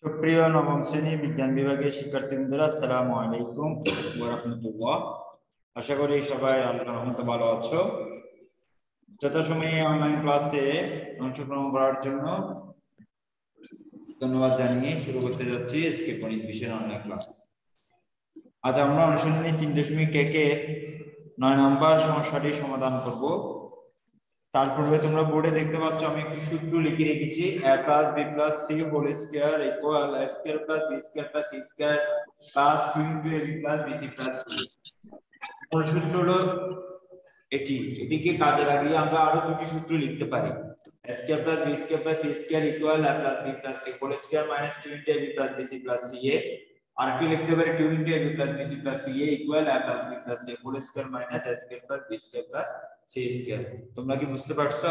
সুপ্রিয় নবম শ্রেণী বিজ্ঞান বিভাগের শিক্ষার্থীবৃন্দরা, আসসালামু আলাইকুম ওয়া রাহমাতুল্লাহ। আশা করি সবাই আল্লাহর রহমতে ভালো আছো। যথাসময়ে অনলাইন ক্লাসে অংশগ্রহণ করার জন্য ধন্যবাদ জানিয়ে শুরু করতে যাচ্ছি আজকে গণিত বিষয়ের অনলাইন ক্লাস। আজ আমরা অনুশীলনী 3.1 এর 9 নম্বর সমস্যাটি সমাধান করব। তার পূর্বে তোমরা বোর্ডে দেখতে পাচ্ছ আমি একটি সূত্র লিখে রেখেছি, a plus b plus c whole square equal a square plus b square plus c square plus 2 into ab plus bc plus c। মূল সূত্র হলো এটিকে কাজে লাগিয়ে আমরা আরো দুটি সূত্র লিখতে পারি। a square plus b square plus c square equal a plus b plus c whole square minus 2 into ab plus bc plus ca। আর কি লিখতে পারি 2 into ab plus bc plus ca equal a plus b plus c whole square minus a square plus b square plus c square। তোমরা কি বুঝতে পারছো?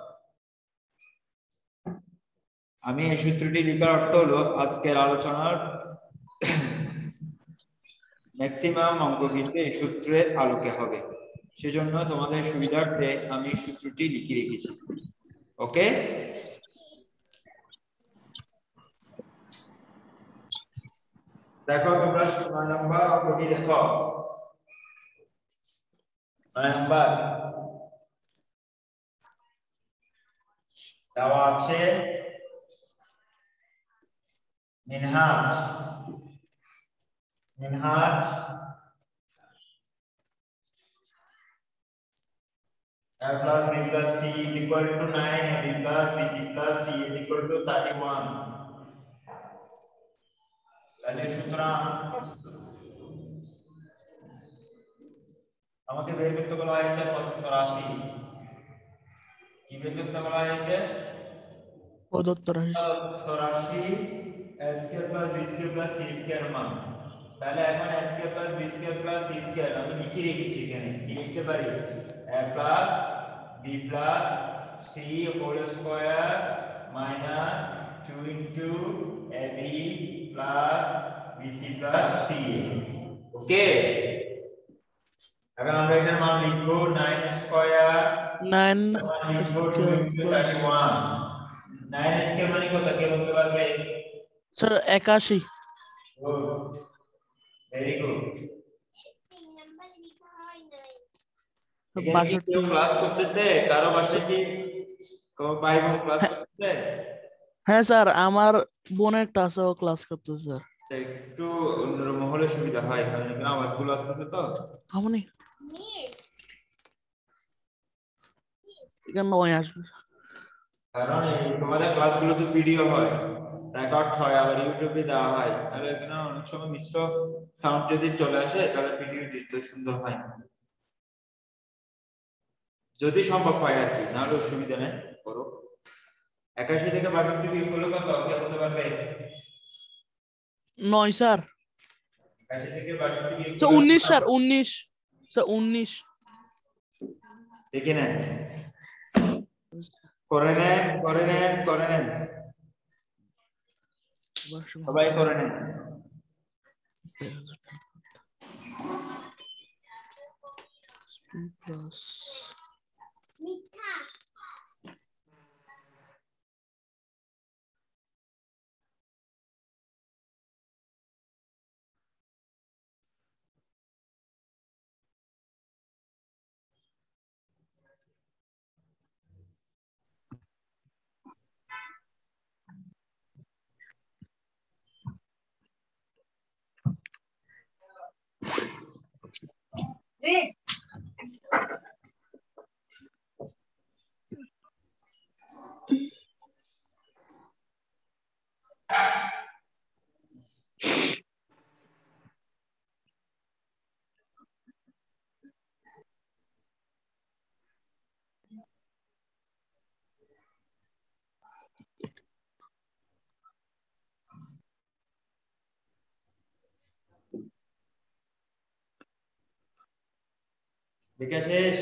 আমি এই সূত্রটি লেখার অর্থ হলো আজকের আলোচনার ম্যাক্সিমাম অঙ্ক কিন্তু এই সূত্রের আলোকে হবে, সেজন্য তোমাদের সুবিধার্থে আমি সূত্রটি লিখে রেখেছি। ওকে, দেখো তোমরা 9 নম্বর অঙ্কটি দেখো। 9 নম্বর দেওয়া আছে Minhaj a plus b plus c is equal to 9, ab plus bc plus c is equal to 31। তাহলে সুতরাং আমাকে বের করতে বলা হয়েছে প্রদত্ত রাশি। কি বের করতে বলা হয়েছে? প্রদত্ত রাশি a square plus b square plus c square মান। তাহলে এখন a square plus b square plus c square আমি লিখে রেখেছি এখানে। কি লিখতে পারি? a plus b plus c whole square minus 2 into ab plus bc plus c। ওকে, এখন আমরা এটার মান লিখব 9 স্কয়ার 9 স্কয়ার 31। 9 স্কয়ার মানে কত কে বলতে পারবে? স্যার 81। Good, very good. এখানে কি কেউ ক্লাস করতেছে? কারো বাসায় কি কোন ভাই বোন ক্লাস করতেছে? হ্যাঁ স্যার, আমার বোনের ক্লাসেও ক্লাস করতেছে স্যার। একটু অন্যরকম হলে সুবিধা হয়, কারণ এখানে আওয়াজগুলো আসতেছে তো। আমনি এখানে নয় আসবে, কারণ তোমাদের ক্লাসগুলো তো ভিডিও হয়, রেকর্ড হয়, আবার ইউটিউবে দেওয়া হয়, তাহলে এখানে অনেক সময় মিশ্র সাউন্ড যদি চলে আসে তাহলে ভিডিও দেখতে সুন্দর হয় না, যদি সম্ভব হয় আর কি, নাহলে অসুবিধা নেই, করো। 81 থেকে 62 বিয়োগ করলে কত কে বলতে পারবে? 9 স্যার। 81 থেকে 62 বিয়োগ স্যার করলে 19 স্যার, 19 স্যার 19। দেখে নেন, করে নেন সবাই করে নেন। মিথ্যা লিখে শেষ?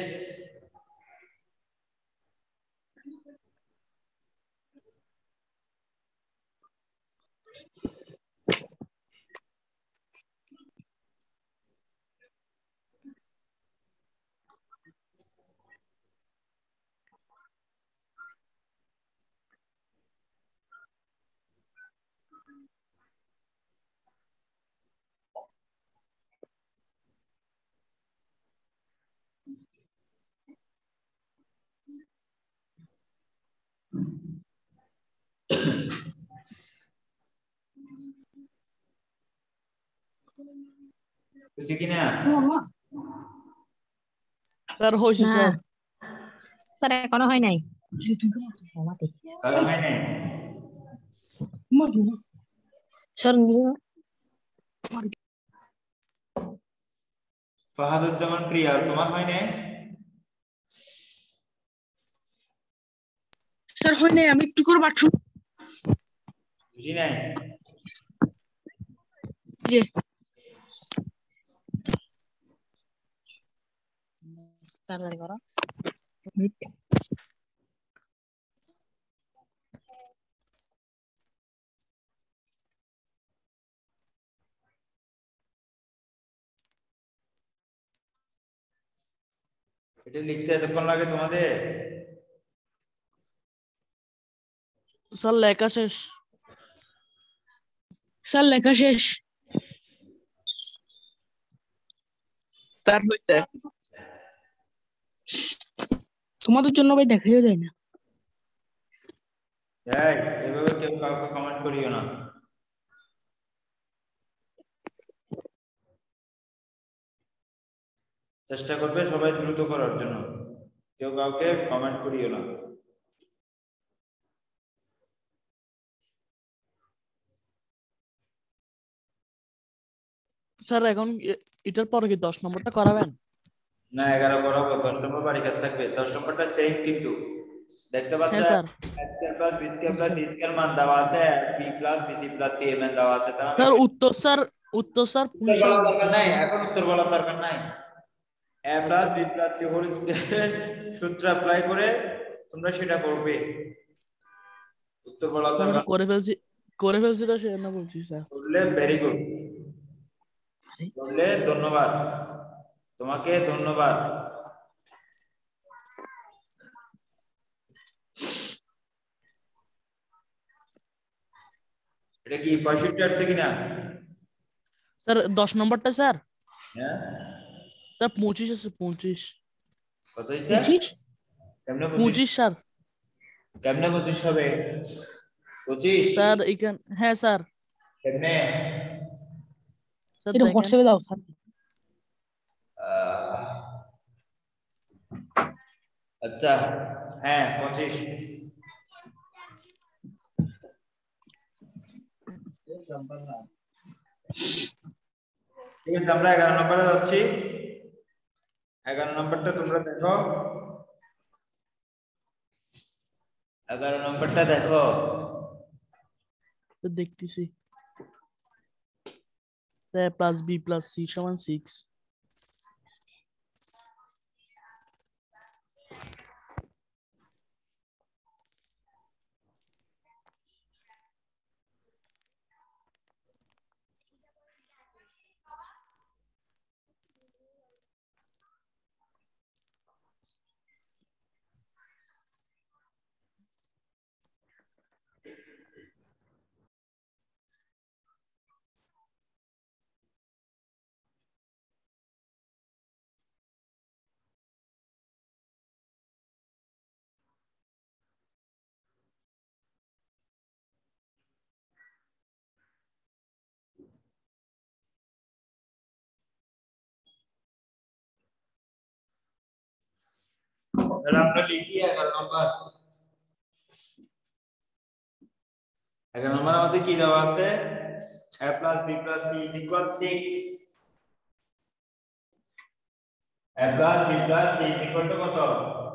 বুঝছি কিনা? স্যার হয়েছে না স্যার। স্যার এখনো হয় নাই। কারো হয় নাই? স্যার ফাহাদুজ্জামান প্রিয়া, তোমার হয় নাই? স্যার হয় নাই, আমি একটু করে পাঠু। বুঝি নাই। জি তাড়াতাড়ি করো। এটা লিখতে এতক্ষণ লাগে তোমাদের? স্যার লেখা শেষ। স্যার লেখা শেষ। স্যার হয়েছে। তোমাদের জন্য ভাই দেখাইও যায় না। এই, এভাবে কেউ কাউকে কমেন্ট করিও না। চেষ্টা করবে সবাই দ্রুত করার জন্য, কেউ কাউকে কমেন্ট করিও না। স্যার এখন এটার পরে কি 10 নম্বরটা করাবেন? না, 11 করাবো। 10 নম্বর বাড়ি কাছে থাকবে। 10 নম্বরটা সেম, কিন্তু দেখতে পাচ্ছ হ্যাঁ sir. x square plus b square plus c square মান দেওয়া আছে, b plus bc plus c মান দেওয়া আছে। তার মানে স্যার উত্তর স্যার উত্তর পুলিশের বলার দরকার নাই, এখন উত্তর বলার দরকার নাই। a plus b plus c whole square সূত্র অ্যাপ্লাই করে তোমরা সেটা করবে, উত্তর বলার স্যার দরকার। করে ফেলছি তো সেজন্য বলছি স্যার। করলে ভেরি গুড, করলে ধন্যবাদ, তোমাকে ধন্যবাদ। এটা কি 65 আসছে কিনা? স্যার 10 নম্বরটা স্যার। হ্যাঁ, স্যার 25 আছে 25। কত হইছে? 25 কেমনে 25? 25 স্যার। কেমনে 25 হবে? 25 স্যার এখান হ্যাঁ স্যার। কেমনে? স্যার এটা দেখেন। হোয়াটসঅ্যাপে দাও স্যার। আচ্ছা, হ্যাঁ 25। ঠিক আছে, আমরা 11 নম্বরে যাচ্ছি। 11 নম্বরটা তোমরা দেখো, 11 নম্বরটা দেখো। তো দেখতেছি। a plus b plus c সমান 6। তাহলে আমরা লিখি 11 নম্বর। 11 নম্বর আমাদের কি দেওয়া আছে? a plus b plus c is equal 6। a plus b plus c is equal to কত?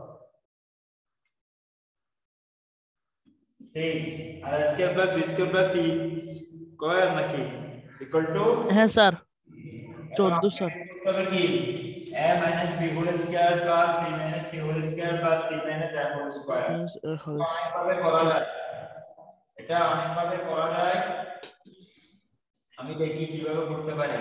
6। আর a square plus b square plus c square নাকি ইকুয়াল টু? হ্যাঁ স্যার এখন 14 আমাকে স্যার। করতে হবে কি? a minus b whole square plus b minus c whole square plus c minus a whole square। অনেকভাবে করা যায়, এটা অনেকভাবে করা যায়। আমি দেখি কিভাবে করতে পারি।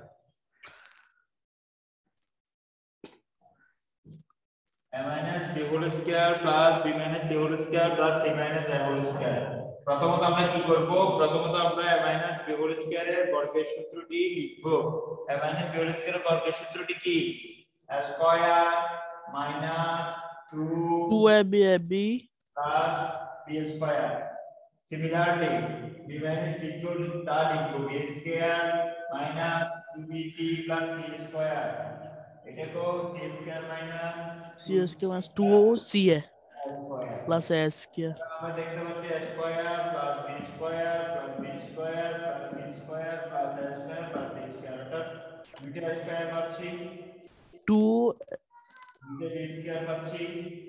a minus b whole square plus b minus c whole square plus c minus a whole square। প্রথমত আমরা কি করব? প্রথমত আমরা a minus b whole square এর বর্গের সূত্রটি লিখব। a minus b whole square এর বর্গের সূত্রটি কি? a square minus 2ab plus b square। Similarly b minus c equal তা লিখব b square minus 2bc plus c square এটা কো c square minus C S के minus 2ca a square plus a square আমরা দেখতে পাচ্ছি a square plus b square plus b square plus c square plus a square plus c square অর্থাৎ দুইটা square পাচ্ছি 2 দুইটা b স্কয়ার পাচ্ছি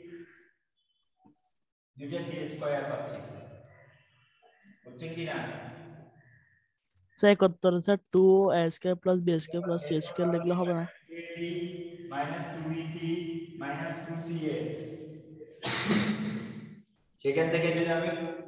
দুইটা c স্কয়ার পাচ্ছি বুঝছেন কি না 71 sir 2a square plus b square plus c square লিখলে হবে না minus 2bc minus 2ca সেখান থেকে যদি আমি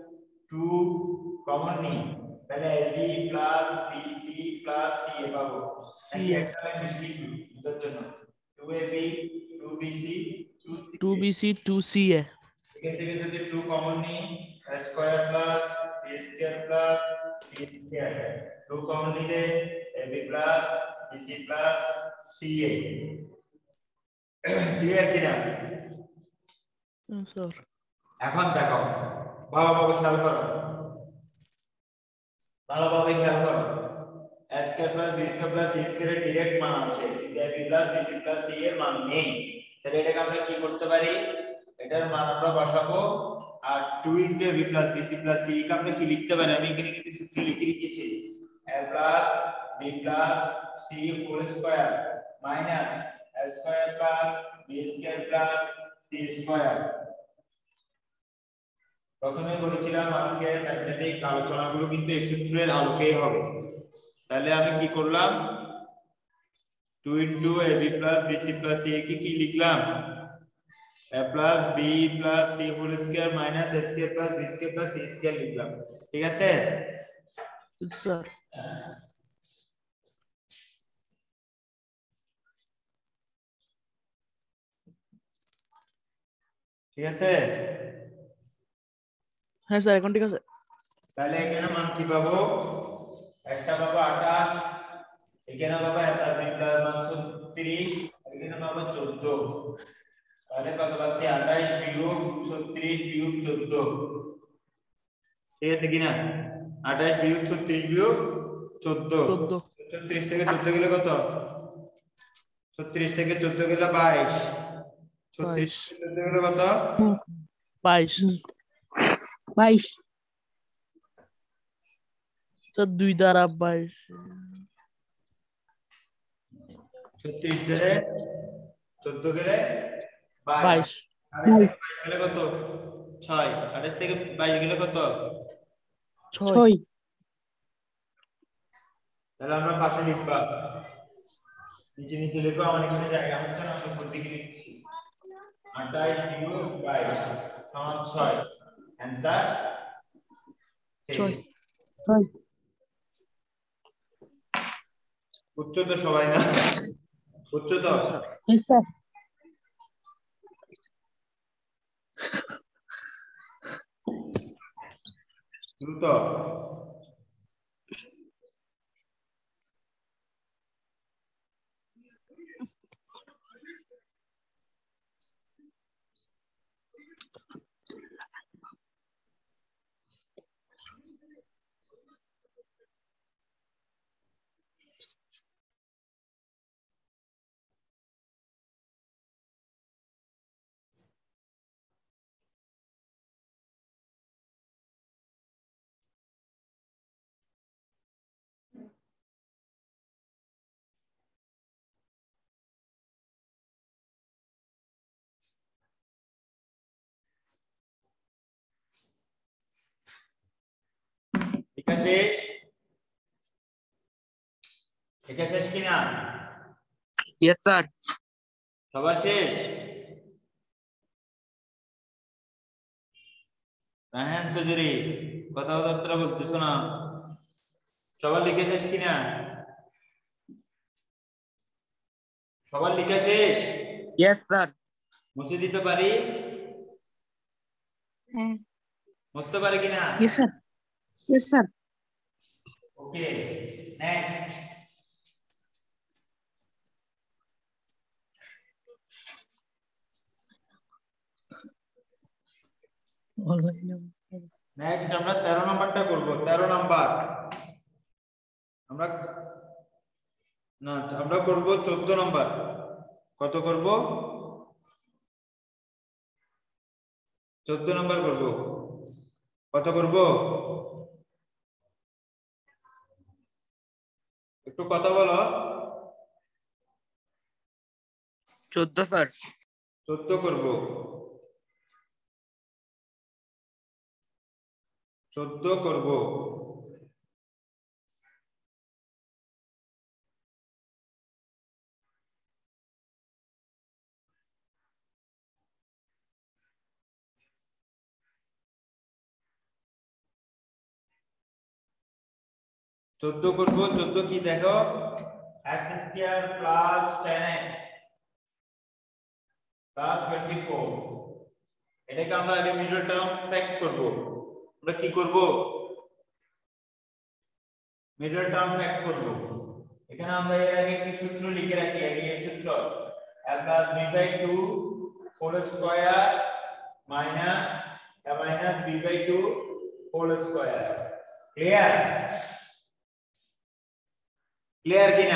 2 কমন নিই তাহলে ab plus bc plus ca পাবো নাকি একটা লাইন বেশি লিখি এটার জন্য 2ab 2bc 2ca 2bc 2ca এখান থেকে যদি 2 কমন নিই a square plus b square plus c square 2 common নিলে ab plus bc plus ca clear কিনা স্যার এখন দেখো ভালোভাবে খেয়াল করো ভালোভাবে খেয়াল করো a square plus b square plus c স্কয়ারের ডাইরেক্ট মান আছে কিন্তু ab plus bc plus c এর মান নেই তাহলে এটাকে আমরা কি করতে পারি এটার মান আমরা বসাবো আর 2 * ab plus bc plus c কে আমরা কি লিখতে পারি আমি এখানে কিন্তু সূত্র লিখে রেখেছি a plus b plus c whole square minus a square plus b square plus c square প্রথমে বলেছিলাম আজকে ম্যাথমেটিক আলোচনাগুলো কিন্তু এই সূত্রের আলোকেই হবে তাহলে আমি কি করলাম 2 * ab + bc + c কে কি লিখলাম a + b + c whole square minus a square + b square + c square লিখলাম ঠিক আছে স্যার ঠিক আছে হ্যাঁ স্যার এখন ঠিক আছে তাহলে এখানে মান কি পাবো একটা পাবো 28 এখানে পাবো a + b + মান 36 এখানে পাবো 14 তাহলে কত পাচ্ছি 28 বিয়োগ 36 বিয়োগ 14 ঠিক আছে কিনা 28 বিয়োগ 36 বিয়োগ 14 36 থেকে 14 গেলে কত 36 থেকে 14 গেলে 22 36 থেকে 14 গেলে কত 22 22 স্যার 2 দ্বারা 22 36 গেলে 14 গেলে 22 28 থেকে 22 গেলে কত 6 28 থেকে 22 গেলে কত 6 তাহলে আমরা পাশে লিখবা নিচে নিচে লিখো আমার এখানে জায়গা হচ্ছে না আমি উপর দিকে লিখছি 28 বিয়োগ 22 সমান 6 অ্যানসার 6 উচ্চ তো সবাই না উচ্চ তো স্যার দ্রুত লেখা শেষ লেখা শেষ কিনা Yes, sir. সবার শেষ রায়হান চৌধুরী কথাবার্তা বলতেছো না সবার লিখে শেষ কিনা সবার লিখে শেষ Yes, sir. মুছে দিতে পারি হ্যাঁ মুছতে পারি কিনা yes sir okay next next আমরা 13 নাম্বারটা করব 13 নাম্বার আমরা না, আমরা করব 14 নাম্বার। কত করব? 14 নাম্বার করব। কত করব? একটু কথা বলো। 14 স্যার। 14 করব। 14 করব। চোদ্দ করব। 14 কি দেখো? x square plus 10x plus 24। এটাকে আমরা আগে মিডল টার্ম ফ্যাক্ট করব। আমরা কি করব? মিডল টার্ম ফ্যাক্ট করব। এখানে আমরা এর আগে একটি সূত্র লিখে রাখি। আগে এই সূত্র a plus b by 2 whole square minus a minus b by 2 whole square. Clear? Clear কিনা?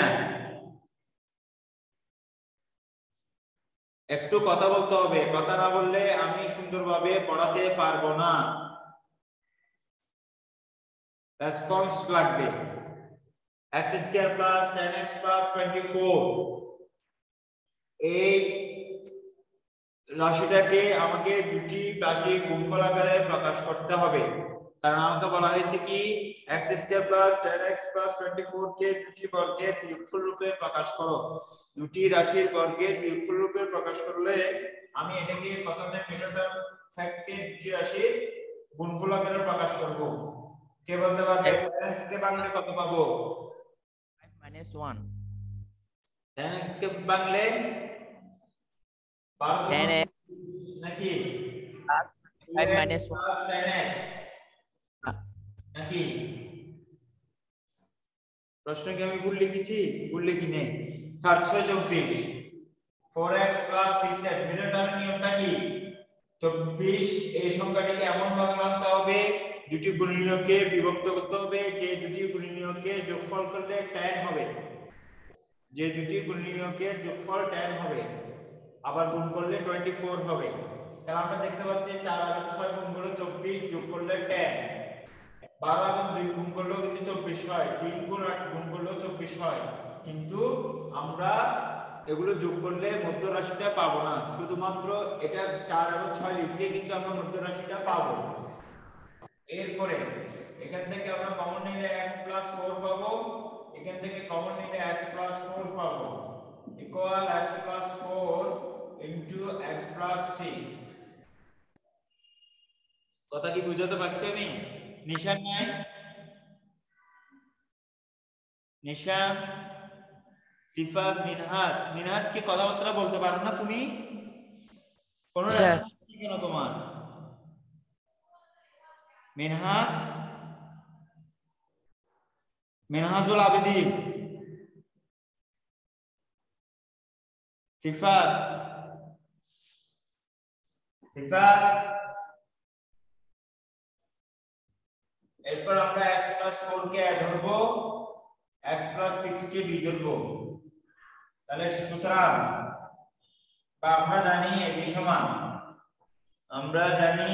একটু কথা বলতে হবে। কথা না বললে আমি সুন্দরভাবে পড়াতে পারবো না। রেসপন্স লাগবে। x square plus 10x plus 24 এই রাশিটাকে আমাকে দুটি রাশি গুণফল আকারে প্রকাশ করতে হবে। কারণ আমাকে বলা হয়েছে কি x square plus 10x plus 24 কে দুটি বর্গের বিয়োগফল রূপে প্রকাশ করো। দুটি রাশির বর্গের বিয়োগফল রূপে প্রকাশ করলে আমি এটাকে প্রথমে মিডল টার্ম ফ্যাক্টকে দুটি রাশির গুণফল আকারে প্রকাশ করব। কে বলতে পারবে 10x কে বাংলায় কত পাবো? 5 - 1। 10x কে বাংলায় 12 10x নাকি 5 - 1 10x নাকি? প্রশ্ন কি আমি ভুল লিখেছি? ভুল লিখি নেই। 4 6 24 4x 6x মিডল টার্ম নিয়মটা কি? 24 এই সংখ্যাটিকে এমন ভাবে আনতে হবে দুটি গুণনীয়ককে বিভক্ত করতে হবে যে দুটি গুণনীয়কের যোগফল করলে 10 হবে। যে দুটি গুণনীয়কের যোগফল 10 হবে। আবার গুণ করলে 24 হবে। তাহলে আমরা দেখতে পাচ্ছি 4 আর 6 গুণ করলে 24 যোগ করলে 10। 12 এবং 2 গুণ করলেও কিন্তু 24 হয়। 3 গুণ 8 গুণ করলেও 24 হয়। কিন্তু আমরা এগুলো যোগ করলে মধ্য রাশিটা পাবো না। শুধুমাত্র এটা 4 এবং 6 লিখলে কিন্তু আমরা মধ্য রাশিটা পাবো। এরপরে এখান থেকে আমরা কমন নিলে x 4 পাবো। এখান থেকে কমন নিলে x 4 পাবো ইকুয়াল x 4 ইনটু x 6। কথা কি বুঝাতে পারছি আমি? নিশান নাই? নিশান, সিফাত, মিনহাজ। মিনহাজ কি কথাবার্তা বলতে পারো না তুমি? কোন রেসপন্স কেন তোমার? মিনহাজ, মিনহাজুল আবেদিন, সিফাত, সিফাত। এরপর আমরা x 4 কে ধরবো, x 6 কে b ধরবো। তাহলে সুতরাং বা আমরা জানি ab সমান, আমরা জানি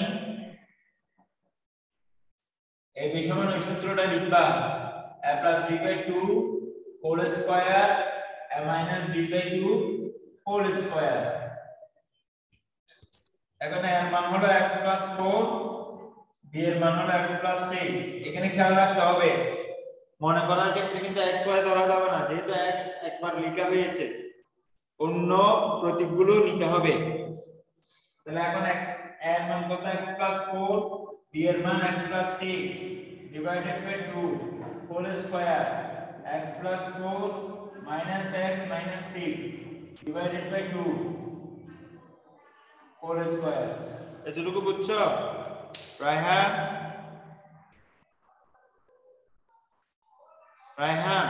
ab সমান ওই সূত্রটা লিখবা a b by 2 whole square a minus b by 2 whole square. এখন এর মান হলো x 4, b এর মান হলো x 6। এখানে খেয়াল রাখতে হবে মনে করার ক্ষেত্রে কিন্তু x y ধরা যাবে না, যেহেতু x একবার লেখা হয়েছে অন্য প্রতীকগুলো নিতে হবে। তাহলে এখন x এর মান কত? x 4, b এর মান x 6 divided by 2 whole square x 4 minus x minus 6 divided by 2 whole square. এতটুকু বুঝছো রায়হান? রায়হান,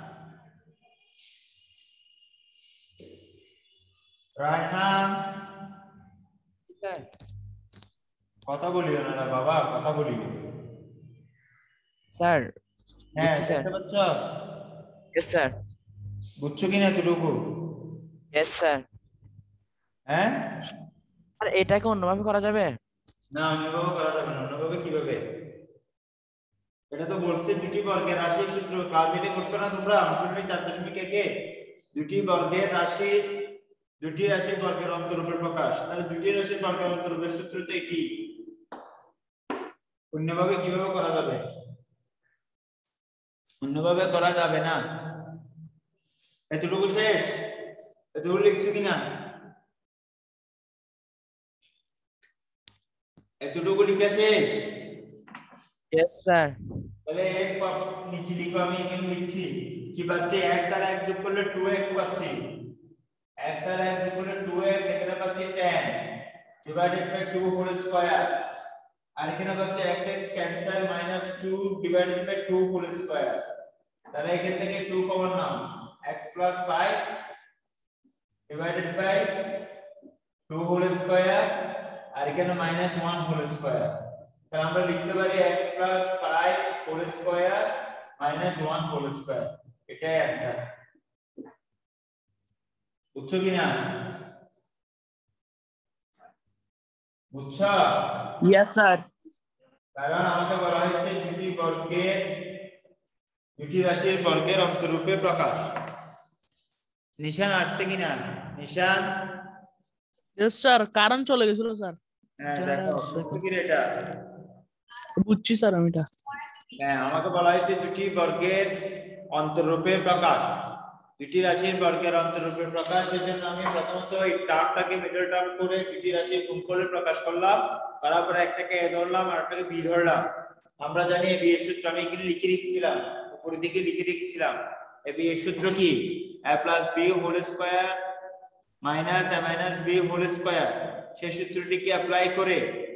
রায়হান স্যার। কথা বলিও না বাবা, কথা বলিও। স্যার হ্যাঁ বুঝছি স্যার। দেখতে পাচ্ছ? Yes sir. বুঝছো কিনা এতটুকু? Yes, sir. হ্যাঁ, আর এটাকে অন্যভাবে করা যাবে? না অন্যভাবে করা যাবে না। অন্যভাবে কিভাবে? এটা তো বলছে দুটি বর্গের রাশির সূত্র, ক্লাস এটা করছো না তোমরা অনুশীলনী 4.1 দুটি বর্গের রাশির দুটি রাশির বর্গের অন্তরূপের প্রকাশ। তাহলে দুটি রাশির বর্গের অন্তরূপের সূত্র তো এটি। অন্যভাবে কিভাবে করা যাবে? অন্যভাবে করা যাবে না। এতটুকু শেষ? এতটুকু লিখছো কিনা? এতটুকু লিখা শেষ? Yes, sir. তাহলে এক নিচে লিখো, আমি এখানে লিখছি। কি পাচ্ছি? x আর x যোগ করলে 2x পাচ্ছি। x আর x যোগ করলে 2x, এখানে পাচ্ছি 10 ডিভাইডেড বাই 2 হোল স্কয়ার। আর এখানে পাচ্ছি x x cancel -2 divided by 2 whole square. তাহলে এখান থেকে 2 কমন নাও, x 5 divided by 2 whole square, আর এখানে -1 হোল স্কয়ার। তাহলে আমরা লিখতে পারি x 5 whole square -1 whole square. এটাই অ্যানসার। বুঝছো কিনা? বুঝছো? Yes, sir. কারণ আমাকে বলা হয়েছে দুটি রাশির বর্গের অন্তরূপে প্রকাশ। নিশান আসছে কিনা? নিশান? ইয়েস স্যার, কারেন্ট চলে গেছিল স্যার। হ্যাঁ যা দেখো, আসছে। বুঝছো কি রে এটা? বুঝছি স্যার আমি এটা। হ্যাঁ, আমাকে বলা হয়েছে দুটি বর্গের অন্তরূপে প্রকাশ। দুটি রাশির বর্গের অন্তরূপে প্রকাশ, সেজন্য আমি প্রথমত এই টার্মটাকে মিডল টার্ম করে দুটি রাশির গুণফলে প্রকাশ করলাম। করার পরে একটাকে এ ধরলাম আর একটাকে বি ধরলাম। আমরা জানি এ বি এর সূত্র, আমি এখানে লিখে রেখেছিলাম, উপরের দিকে লিখে রেখেছিলাম। এ বি এর সূত্র কি? a plus b whole square minus a minus b whole square. সেই সূত্রটিকে অ্যাপ্লাই করে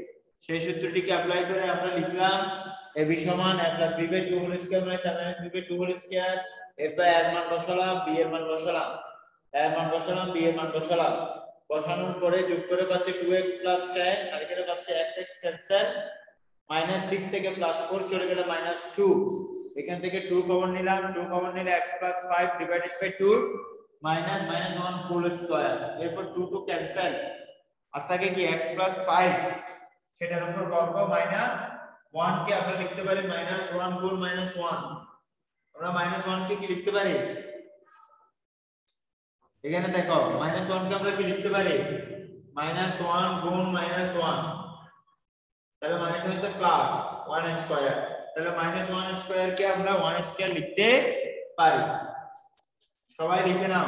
আমরা লিখলাম a b সমান a plus b by 2 whole square minus a minus b by 2 whole square. এরপর এর মান বসালাম, b এর মান বসালাম, b এর মান বসালাম। বসানোর পরে যোগ করে পাচ্ছি 2x 10, আর এখানে পাচ্ছি x x ক্যান্সেল, -6 থেকে +4 চলে গেলে -2। এখান থেকে 2 কমন নিলাম, 2 কমন নিলে x 5 divided by 2 -1 whole square. এরপর 2 2 ক্যান্সেল, আর থাকে কি x 5, সেটার উপর বর্গ -1 কে আমরা লিখতে পারি -1 গুণ -1। আমরা -1 কে কি লিখতে পারি? এখানে দেখো -1 কে আমরা কি লিখতে পারি? -1 গুণ -1, তাহলে মাইনাস হচ্ছে প্লাস 1 স্কয়ার। তাহলে -1 স্কয়ার কে আমরা 1 স্কয়ার লিখতে পারি। সবাই লিখে নাও।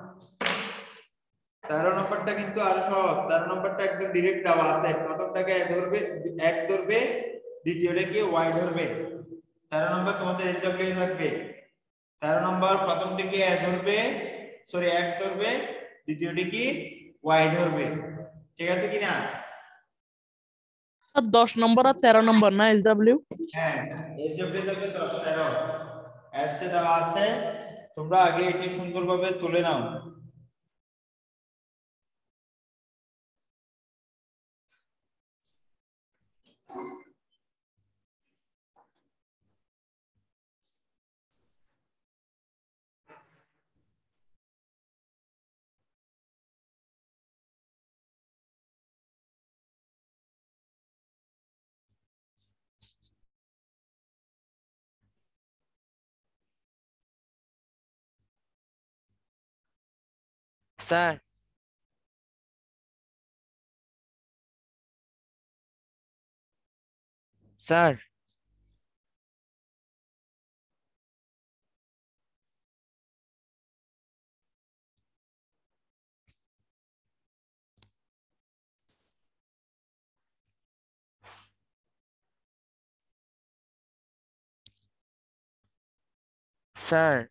13 নম্বরটা কিন্তু আরো সহজ। 13 নম্বরটা একদম ডাইরেক্ট দেওয়া আছে। প্রথমটাকে ধরবে x ধরবে, দ্বিতীয়টাকে y ধরবে। 13 নম্বর তোমাদের SW থাকবে। 13 নম্বর প্রথমটাকে ধরবে, সরি x ধরবে, দ্বিতীয়টি কি y ধরবে। ঠিক আছে কিনা? স্যার 10 নম্বর আর 13 নম্বর না SW? হ্যাঁ, SW থাকবে 10 13 অ্যাপসে দেওয়া আছে। তোমরা আগে এটি সুন্দরভাবে তুলে নাও। Sir. Sir. Sir.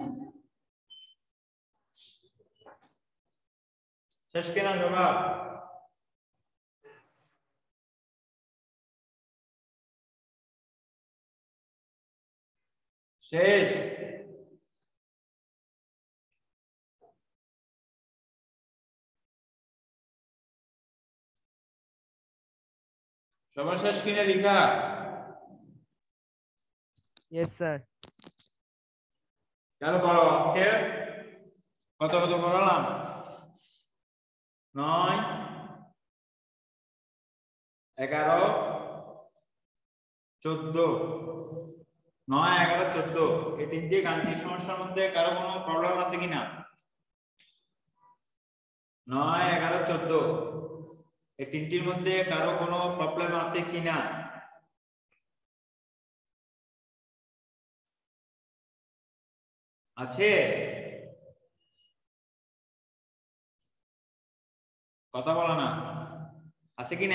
শেষ কিনা জবাব? শেষ? সবার শেষ কিনা লিখা? Yes, sir. চলো বলো আজকে কত কত পড়ালাম? 9, 11, 14। 9, 11, 14 এই তিনটি গাণিতিক সমস্যার মধ্যে কারো কোনো প্রবলেম আছে কিনা? 9, 11, 14 এই তিনটির মধ্যে কারো কোনো প্রবলেম আছে কিনা? আছে? কথা বলো না, আছে কিনা?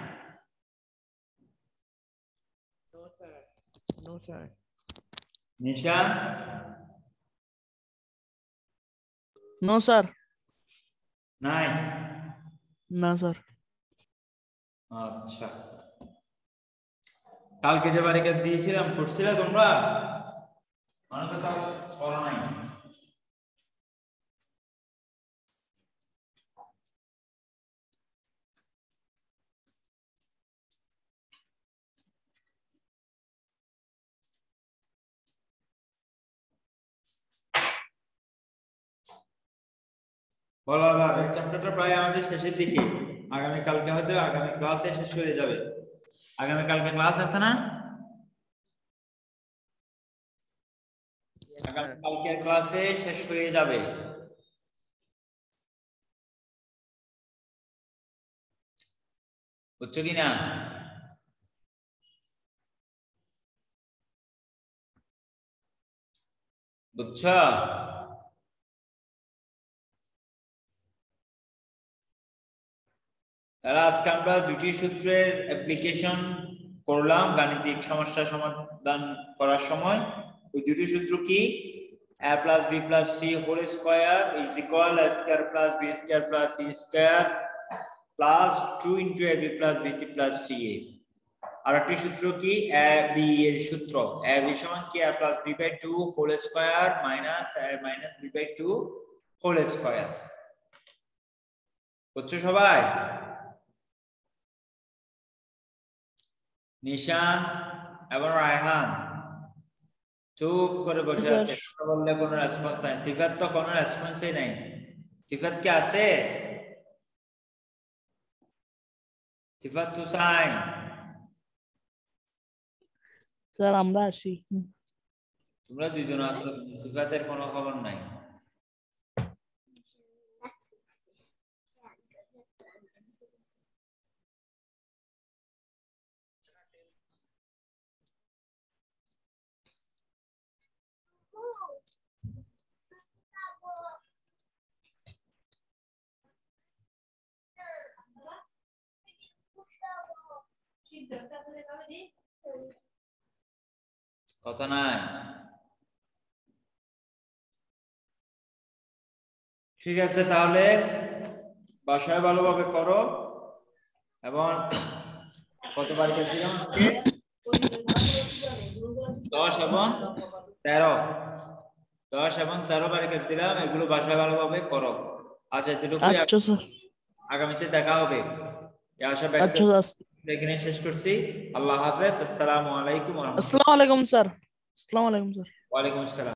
No, sir. No, sir. Nishan? No sir. নাই? না স্যার। আচ্ছা, কালকে যে বাড়ি কাজ দিয়েছিলাম করছিলে তোমরা? মানে তো তাও করো নাই। বলো আবার, এই চ্যাপ্টারটা প্রায় আমাদের শেষের দিকে। আগামী কালকে হয়তো আগামী ক্লাসে শেষ হয়ে যাবে। আগামী কালকে ক্লাস আছে না? Yes, আগামী sir. কালকের ক্লাসে শেষ হয়ে যাবে। বুঝছো কিনা? বুঝছো? তাহলে আজকে আমরা দুটি সূত্রের অ্যাপ্লিকেশন করলাম গাণিতিক সমস্যা সমাধান করার সময়। ওই দুটি সূত্র কি? a plus b plus c whole square is equal a square plus b square plus c square plus 2 into ab plus bc plus ca। আর একটি সূত্র কি? a b এর সূত্র। a b সমান কি? a plus b by 2 whole square minus a minus b by 2 whole square। বুঝছো সবাই? নিশান এবং রায়হান চুপ করে বসে আছে, কথা বললে কোনো রেসপন্স নাই। সিফাত তো কোনো রেসপন্সই নাই। সিফাত কি আছে? সিফাত হুসাইন? স্যার আমরা আসি। তোমরা দুইজন আছো, সিফাতের কোনো খবর নাই। কথা নাই। ঠিক আছে, তাহলে বাসায় ভালোভাবে করো। এবং কতবার দিলাম? 10 এবং 13 10 এবং 13 বার কেটে দিলাম। এগুলো বাসায় ভালোভাবে করো। আচ্ছা, এতটুকুই। আচ্ছা স্যার। আগামীতে দেখা হবে। এই আশা ব্যক্ত আচ্ছা স্যার। এখানে শেষ করছি। আল্লাহ হাফেজ। আসসালামু আলাইকুম ওয়া রাহমাতুল্লাহ। আসসালামু আলাইকুম স্যার। আসসালামু আলাইকুম স্যার। ওয়া আলাইকুম আসসালাম।